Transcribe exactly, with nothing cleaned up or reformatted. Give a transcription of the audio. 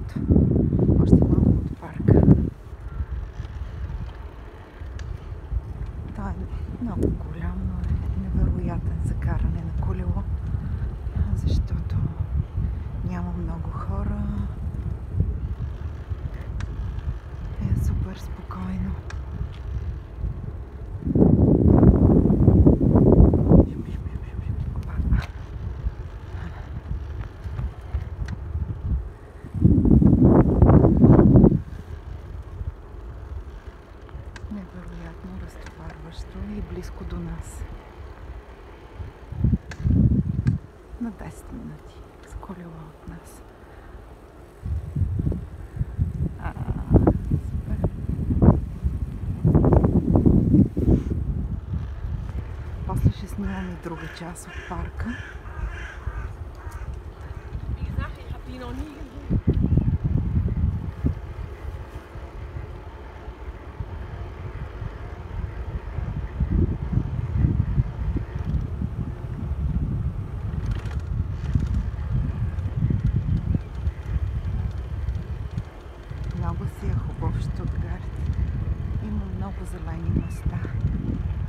Ето, още малко от парка. Той е много голям, но е невероятен за каране на колело, защото няма много хора. Е супер спокойно. Невероятно разтоварващо и близко до нас. На десет минути с колело от нас. А, супер. После ще снимам и друга част от парка. Много си е хубав Щутгарт. Има много зелени места.